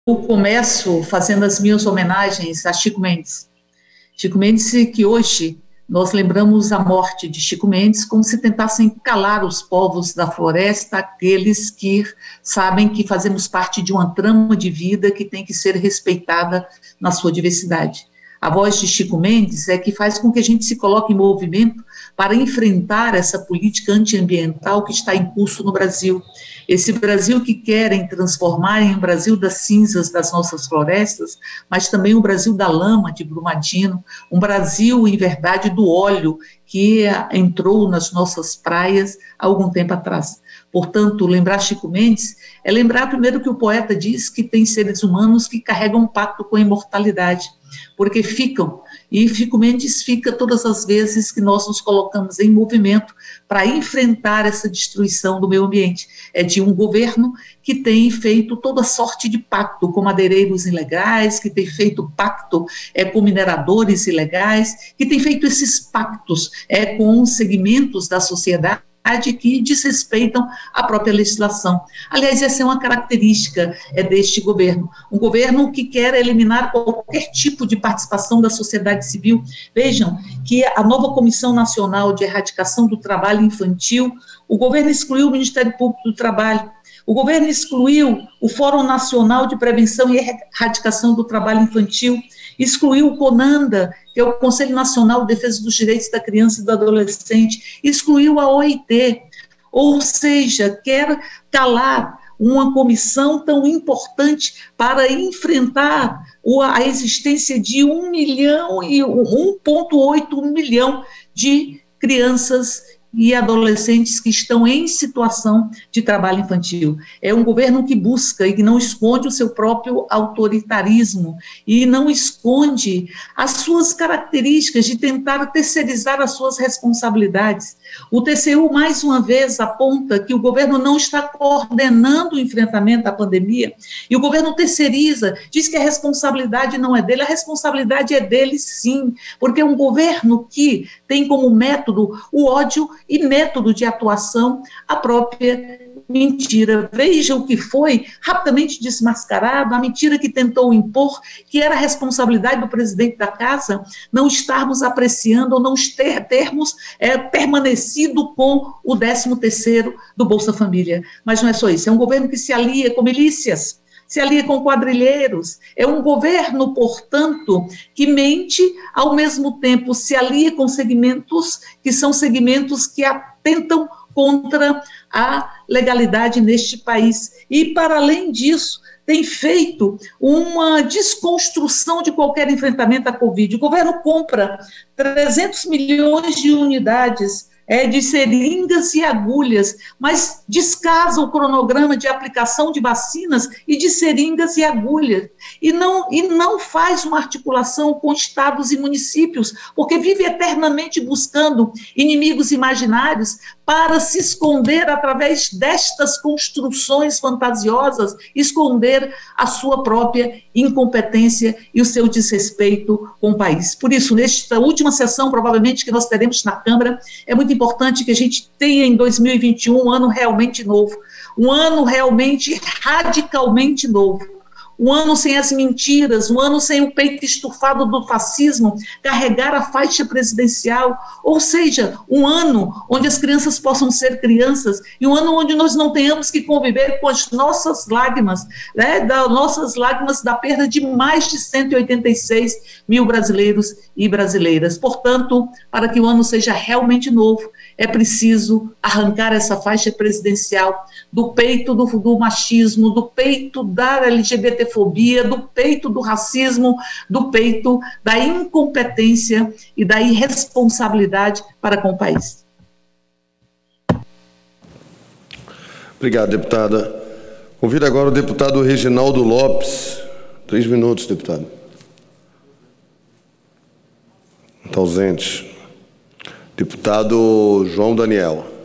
Eu começo fazendo as minhas homenagens a Chico Mendes. Chico Mendes, que hoje nós lembramos a morte de Chico Mendes como se tentassem calar os povos da floresta, aqueles que sabem que fazemos parte de uma trama de vida que tem que ser respeitada na sua diversidade. A voz de Chico Mendes é que faz com que a gente se coloque em movimento para enfrentar essa política antiambiental que está em curso no Brasil. Esse Brasil que querem transformar em um Brasil das cinzas das nossas florestas, mas também um Brasil da lama de Brumadinho, um Brasil, em verdade, do óleo que entrou nas nossas praias há algum tempo atrás. Portanto, lembrar Chico Mendes é lembrar primeiro que o poeta diz que tem seres humanos que carregam um pacto com a imortalidade, porque ficam, e Chico Mendes fica todas as vezes que nós nos colocamos em movimento para enfrentar essa destruição do meio ambiente. É de um governo que tem feito toda sorte de pacto com madeireiros ilegais, que tem feito pacto com mineradores ilegais, que tem feito esses pactos com segmentos da sociedade que desrespeitam a própria legislação. Aliás, essa é uma característica deste governo, um governo que quer eliminar qualquer tipo de participação da sociedade civil. Vejam que a nova Comissão Nacional de Erradicação do Trabalho Infantil, o governo excluiu o Ministério Público do Trabalho, o governo excluiu o Fórum Nacional de Prevenção e Erradicação do Trabalho Infantil, excluiu o CONANDA, que é o Conselho Nacional de Defesa dos Direitos da Criança e do Adolescente, excluiu a OIT, ou seja, quer calar uma comissão tão importante para enfrentar a existência de 1,8 milhão de crianças e adolescentes que estão em situação de trabalho infantil. É um governo que busca e que não esconde o seu próprio autoritarismo e não esconde as suas características de tentar terceirizar as suas responsabilidades. O TCU, mais uma vez, aponta que o governo não está coordenando o enfrentamento à pandemia e o governo terceiriza, diz que a responsabilidade não é dele, a responsabilidade é dele sim, porque é um governo que tem como método o ódio e método de atuação a própria mentira. Veja o que foi rapidamente desmascarado, a mentira que tentou impor, que era a responsabilidade do presidente da casa não estarmos apreciando ou não termos permanecido com o 13º do Bolsa Família. Mas não é só isso, é um governo que se alia com milícias, se alia com quadrilheiros, é um governo, portanto, que mente, ao mesmo tempo se alia com segmentos que são segmentos que atentam contra a legalidade neste país. E, para além disso, tem feito uma desconstrução de qualquer enfrentamento à Covid. O governo compra 300 milhões de unidades de seringas e agulhas, mas descasa o cronograma de aplicação de vacinas e de seringas e agulhas, e não faz uma articulação com estados e municípios, porque vive eternamente buscando inimigos imaginários para se esconder através destas construções fantasiosas, esconder a sua própria incompetência e o seu desrespeito com o país. Por isso, nesta última sessão, provavelmente, que nós teremos na Câmara, é muito importante que a gente tenha em 2021 um ano realmente novo, um ano realmente radicalmente novo, um ano sem as mentiras, um ano sem o peito estufado do fascismo, carregar a faixa presidencial, ou seja, um ano onde as crianças possam ser crianças, e um ano onde nós não tenhamos que conviver com as nossas lágrimas, nossas lágrimas da perda de mais de 186 mil brasileiros e brasileiras. Portanto, para que o ano seja realmente novo, é preciso arrancar essa faixa presidencial do peito do machismo, do peito da LGBTfobia, do peito do racismo, do peito da incompetência e da irresponsabilidade para com o país. Obrigado, deputada. Convido agora o deputado Reginaldo Lopes. 3 minutos, deputado. Está ausente. Deputado João Daniel.